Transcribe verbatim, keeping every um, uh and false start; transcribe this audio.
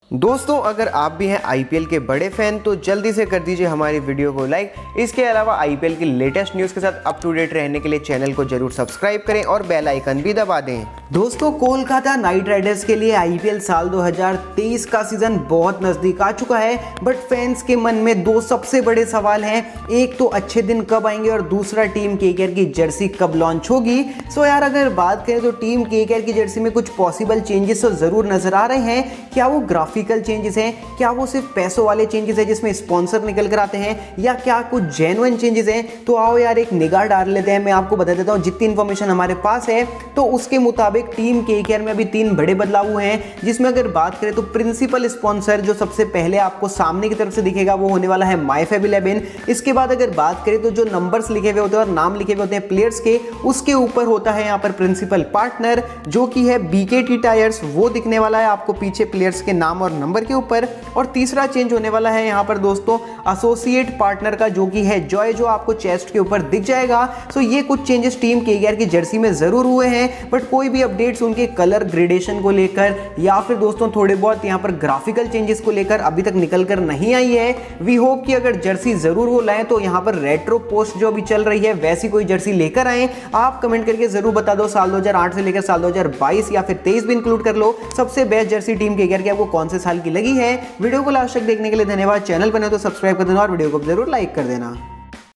दोस्तों अगर आप भी हैं आईपीएल के बड़े फैन तो जल्दी से कर दीजिए हमारी वीडियो को लाइक। इसके अलावा आईपीएल की लेटेस्ट न्यूज़ के साथ अप टू डेट रहने के लिए चैनल को जरूर सब्सक्राइब करें और बेल आइकन भी दबा दें। दोस्तों कोलकाता नाइट राइडर्स के लिए आईपीएल साल दो हज़ार तेईस का सीजन बहुत नजदीक आ चुका है, बट फैंस के मन में दो सबसे बड़े सवाल हैं। एक तो अच्छे दिन कब आएंगे और दूसरा टीम केकेआर की जर्सी कब लॉन्च होगी। सो यार अगर बात करें तो टीम केकेआर की जर्सी में कुछ पॉसिबल चेंजेस तो जरूर नजर आ रहे हैं। क्या वो ग्राफिकल चेंजेस हैं, क्या वो सिर्फ पैसों वाले चेंजेस हैं जिसमें स्पॉन्सर निकल कर आते हैं, या क्या कुछ जेन्युइन चेंजेस हैं? तो आओ यार एक निगाह डाल लेते हैं। मैं आपको बता देता हूं जितनी इंफॉर्मेशन हमारे पास है तो उसके मुताबिक टीम केकेआर में अभी तीन बड़े बदलाव हुए हैं, जिसमें अगर बात करें तो प्रिंसिपल स्पॉन्सर जो सबसे पहले आपको सामने की तरफ से दिखेगा वो होने वाला है माई फैब इलेवन। इसके बाद अगर बात करें तो जो नंबर्स लिखे हुए होते हैं और नाम लिखे हुए होते हैं प्लेयर्स के, उसके ऊपर होता है यहाँ पर प्रिंसिपल पार्टनर जो कि है बीकेटी टायर्स, वो दिखने वाला है आपको पीछे प्लेयर्स के नाम और नंबर के ऊपर। और तीसरा चेंज होने वाला है यहाँ पर दोस्तों एसोसिएट पार्टनर का जो कि है जॉय, जो आपको चेस्ट के ऊपर दिख जाएगा। सो ये कुछ चेंजेस टीम केकेआर की जर्सी में जरूर हुए हैं, बट कोई भी अपडेट्स उनके कलर ग्रेडेशन को लेकर या फिर दोस्तों थोड़े बहुत यहाँ पर ग्राफिकल चेंजेस को लेकर अभी तक निकल कर नहीं आई है। वी होप कि अगर जर्सी जरूर वो लाएं तो यहाँ पर रेट्रो पोस्ट जो अभी चल रही है वैसी कोई जर्सी लेकर आए। आप कमेंट करके जरूर बता दो साल दो हज़ार आठ से लेकर साल दो हज़ार बाईस या फिर तेईस भी इंक्लूड कर लो, सबसे बेस्ट जर्सी टीम केकेआर की आपको कौन से साल की लगी है। वीडियो को लास्ट तक देखने के लिए धन्यवाद। चैनल पर नहीं तो सब्सक्राइब कर देना और वीडियो को जरूर लाइक कर देना।